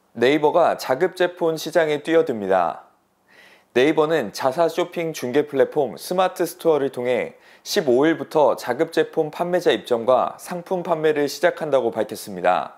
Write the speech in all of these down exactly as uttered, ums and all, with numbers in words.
네이버가 자급제폰 시장에 뛰어듭니다. 네이버는 자사 쇼핑 중개 플랫폼 스마트 스토어를 통해 십오일부터 자급제폰 판매자 입점과 상품 판매를 시작한다고 밝혔습니다.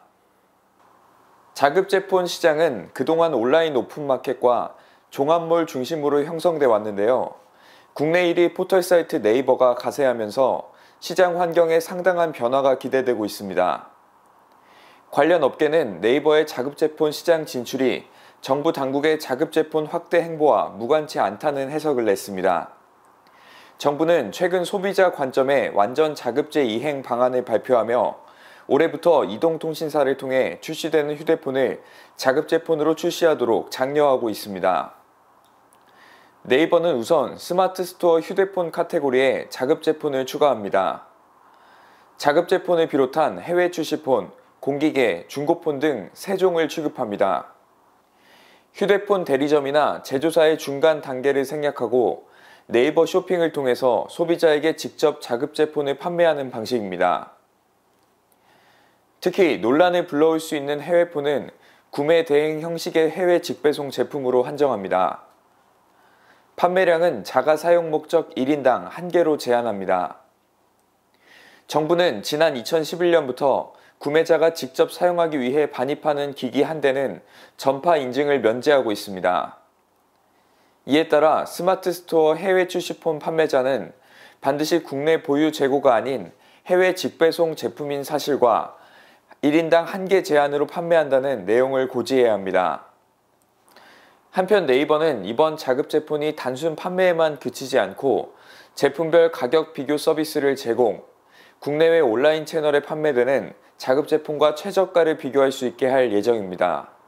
자급제폰 시장은 그동안 온라인 오픈마켓과 종합몰 중심으로 형성돼 왔는데요. 국내 일 위 포털 사이트 네이버가 가세하면서 시장 환경에 상당한 변화가 기대되고 있습니다. 관련 업계는 네이버의 자급제폰 시장 진출이 정부 당국의 자급제폰 확대 행보와 무관치 않다는 해석을 냈습니다. 정부는 최근 소비자 관점에 완전 자급제 이행 방안을 발표하며 올해부터 이동통신사를 통해 출시되는 휴대폰을 자급제폰으로 출시하도록 장려하고 있습니다. 네이버는 우선 스마트 스토어 휴대폰 카테고리에 자급제폰을 추가합니다. 자급제폰을 비롯한 해외 출시폰, 공기계, 중고폰 등 세 종을 취급합니다. 휴대폰 대리점이나 제조사의 중간 단계를 생략하고 네이버 쇼핑을 통해서 소비자에게 직접 자급제폰을 판매하는 방식입니다. 특히 논란을 불러올 수 있는 해외폰은 구매 대행 형식의 해외 직배송 제품으로 한정합니다. 판매량은 자가 사용 목적 일 인당 한 개로 제한합니다. 정부는 지난 이천십일년부터 구매자가 직접 사용하기 위해 반입하는 기기 한 대는 전파 인증을 면제하고 있습니다. 이에 따라 스마트 스토어 해외 출시폰 판매자는 반드시 국내 보유 재고가 아닌 해외 직배송 제품인 사실과 일 인당 한 개 제한으로 판매한다는 내용을 고지해야 합니다. 한편 네이버는 이번 자급제폰이 단순 판매에만 그치지 않고 제품별 가격 비교 서비스를 제공, 국내외 온라인 채널에 판매되는 자급제폰과 최저가를 비교할 수 있게 할 예정입니다.